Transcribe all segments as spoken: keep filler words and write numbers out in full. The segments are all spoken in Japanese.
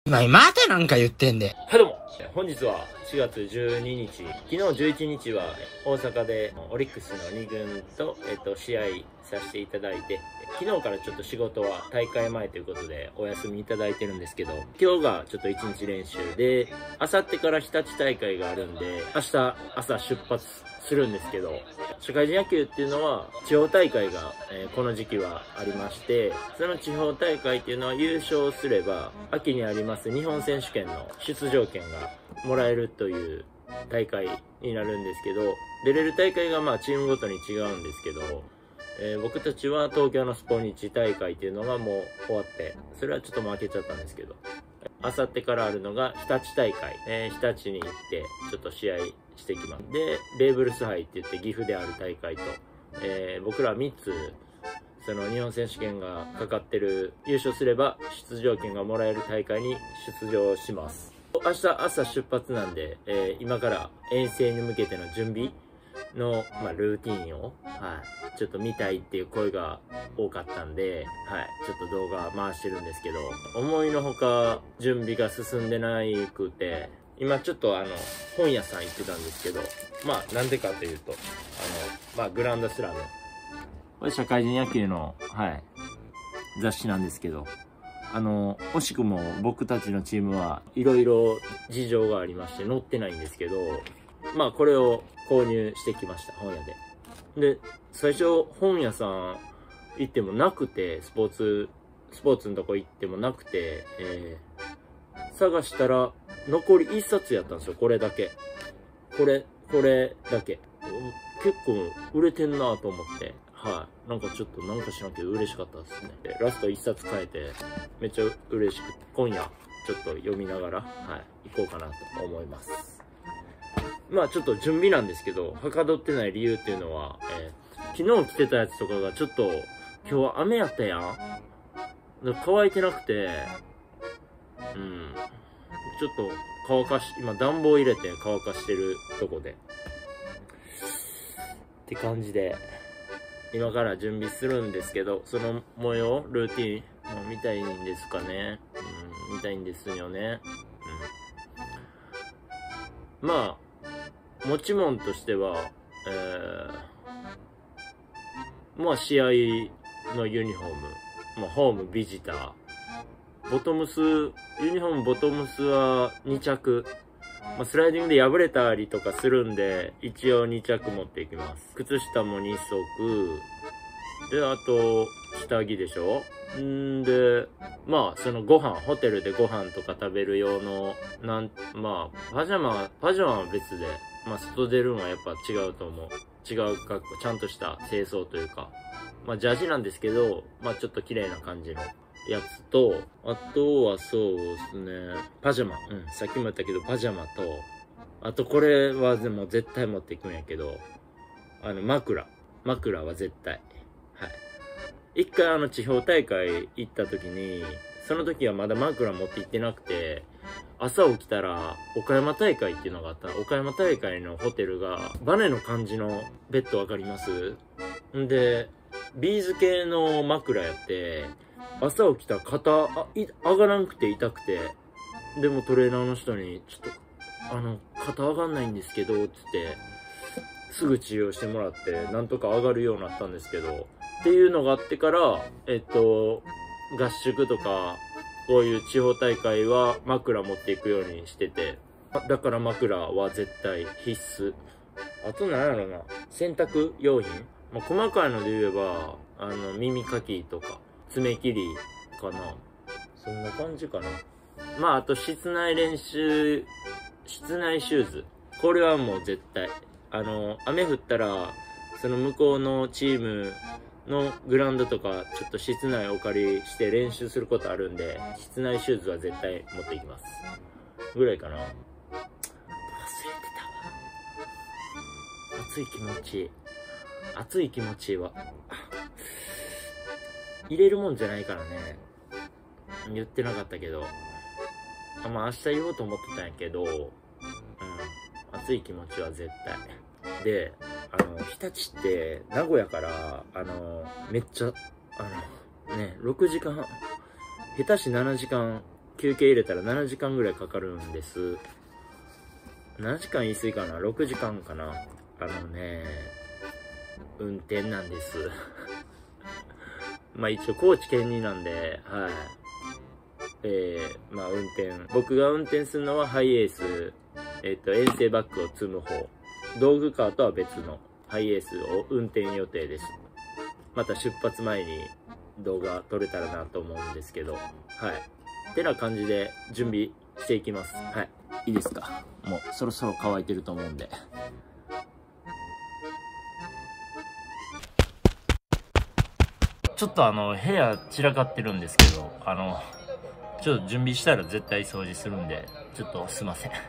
今、またなんか言ってんで。 はい、どうも。本日はしがつじゅうににち、昨日じゅういちにちは大阪でオリックスのに軍と、えっと、試合させていただいて、昨日からちょっと仕事は大会前ということでお休みいただいてるんですけど、今日がちょっといちにち練習で、あさってから日立大会があるんで、明日朝出発するんですけど、社会人野球っていうのは地方大会が、えー、この時期はありまして、その地方大会っていうのは優勝すれば秋にあります日本選手権の出場権がもらえるという大会になるんですけど、出れる大会がまあチームごとに違うんですけど、えー、僕たちは東京のスポニチ大会っていうのがもう終わって、それはちょっと負けちゃったんですけど、あさってからあるのが日立大会、えー、日立に行ってちょっと試合してきます。で、ベーブルス杯って言って岐阜である大会と、えー、僕らみっつその日本選手権がかかってる、優勝すれば出場権がもらえる大会に出場します。明日朝出発なんで、えー、今から遠征に向けての準備の、まあ、ルーティーンを、はい、ちょっと見たいっていう声が多かったんで、はい、ちょっと動画回してるんですけど、思いのほか準備が進んでないくて、今ちょっとあの、本屋さん行ってたんですけど、まあなんでかというと、あの、まあグランドスラム。これ社会人野球の、はい、雑誌なんですけど、あの、惜しくも僕たちのチームはいろいろ事情がありまして載ってないんですけど、まあこれを購入してきました、本屋で。で、最初本屋さん行ってもなくて、スポーツ、スポーツのとこ行ってもなくて、えー、探したら残りいっさつやったんですよ、これだけ。これ、これだけ。結構売れてんなと思って、はい。なんかちょっとなんかしなきゃ嬉しかったですね。でラストいっさつ買えて、めっちゃ嬉しくて、今夜ちょっと読みながら、はい、行こうかなと思います。まあちょっと準備なんですけど、はかどってない理由っていうのは、えー、昨日着てたやつとかがちょっと、今日は雨やったやん。だから乾いてなくて、うん。ちょっと乾かし、今暖房入れて乾かしてるとこで。って感じで、今から準備するんですけど、その模様、ルーティン、もう見たいんですかね。うん、見たいんですよね。うん。まあ、持ち物としては、えー、まあ試合のユニフォーム、まあホーム、ビジター、ボトムス、ユニフォーム、ボトムスはにちゃく。まあ、スライディングで破れたりとかするんで、一応にちゃく持っていきます。靴下もにそく。で、あと、下着でしょ？んで、まあ、そのご飯、ホテルでご飯とか食べる用の、なん、まあ、パジャマ、パジャマは別で、まあ、外出るのはやっぱ違うと思う。違う格好、ちゃんとした清掃というか、まあ、ジャージなんですけど、まあ、ちょっと綺麗な感じのやつと、あとはそうですね、パジャマ。うん、さっきも言ったけど、パジャマと、あとこれはでも絶対持っていくんやけど、あの、枕。枕は絶対。はい。一回あの、地方大会行った時に、その時はまだ枕持って行ってなくて、朝起きたら、岡山大会っていうのがあった。岡山大会のホテルが、バネの感じのベッドわかります？んで、ビーズ系の枕やって、朝起きたら肩あい上がらんくて痛くて、でもトレーナーの人に、ちょっと、あの、肩上がんないんですけど、つって、すぐ治療してもらって、なんとか上がるようになったんですけど、っていうのがあってから、えっと、合宿とか、こういう地方大会は枕持っていくようにしてて、だから枕は絶対必須。あと何やろな、洗濯用品、まあ、細かいので言えば、あの、耳かきとか、爪切りかな。そんな感じかな。まあ、あと室内練習、室内シューズ。これはもう絶対。あの、雨降ったら、その向こうのチームのグラウンドとか、ちょっと室内お借りして練習することあるんで、室内シューズは絶対持っていきます。ぐらいかな。忘れてたわ。暑い気持ちいい。暑い気持ちいいわ。入れるもんじゃないからね。言ってなかったけど。あ、まあ明日言おうと思ってたんやけど、うん。暑い気持ちは絶対。で、あの、日立って名古屋から、あの、めっちゃ、あの、ね、ろくじかん、下手しななじかん休憩入れたらななじかんぐらいかかるんです。ななじかん言い過ぎかな、ろくじかんかな。あのね、運転なんです。まあ一応高知県になんで、はい。えー、まあ運転、僕が運転するのはハイエース、えっと、遠征バッグを積む方。道具カーとは別のハイエースを運転予定です。また出発前に動画撮れたらなと思うんですけど、はい。てな感じで準備していきます。はい。いいですか？もうそろそろ乾いてると思うんで。ちょっとあの、部屋散らかってるんですけど、あの、ちょっと準備したら絶対掃除するんで、ちょっとすいません。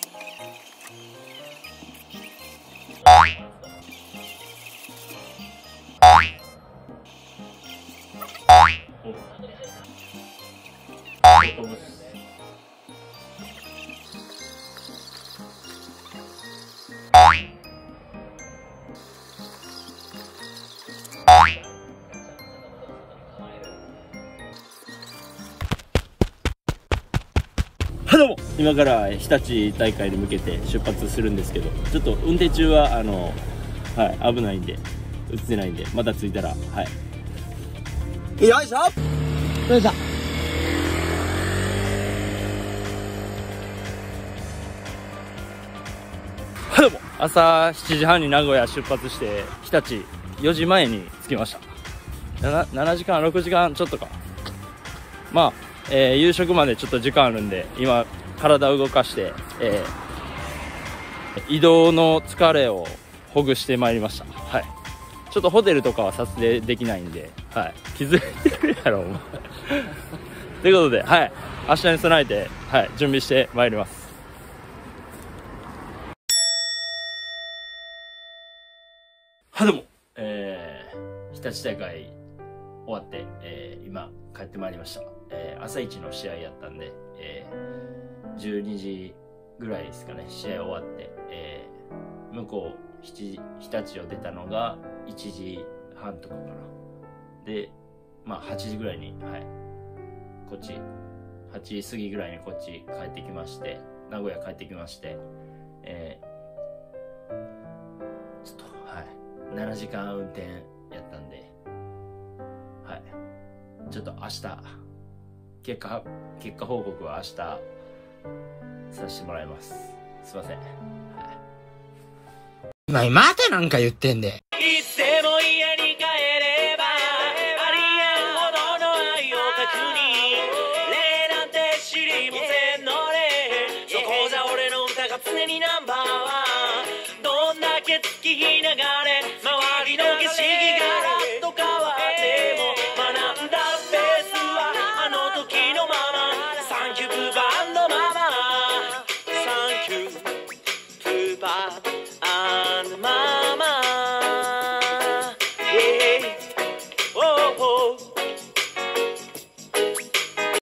はい、どうも今から日立大会に向けて出発するんですけど、ちょっと運転中はあの、はい、危ないんで映ってないんで、また着いたら、はい、 よいしょよいしょ。 はい、どうも朝しちじはんに名古屋出発して日立よじまえに着きました。 7, 7時間ろくじかんちょっとか。まあ、えー、夕食までちょっと時間あるんで、今体を動かして、えー、移動の疲れをほぐしてまいりました。はい、ちょっとホテルとかは撮影できないんで、はい、気づいてるやろお前ということで、はい、明日に備えて、はい、準備してまいります。はい、どうも、えー、日立大会終わって、えー、今帰ってまいりました。えー、朝一の試合やったんで、えー、じゅうにじぐらいですかね、試合終わって、えー、向こう日立を出たのがいちじはんとかかな。で、まあはちじぐらいに、はい、こっちはちじ過ぎぐらいにこっち帰ってきまして、名古屋帰ってきまして、えー、ちょっとはいななじかん運転やったんで、はい、ちょっと明日結果結果報告は明日させてもらいます。すいません。はい、 まあ、またなんか言ってんで。 いつでも家に帰ればありえんほどの愛を確認、礼なんて知りもせんのね。そこじゃ俺の歌が常にナンバーワン。どんだけ月日流れ周りの景色が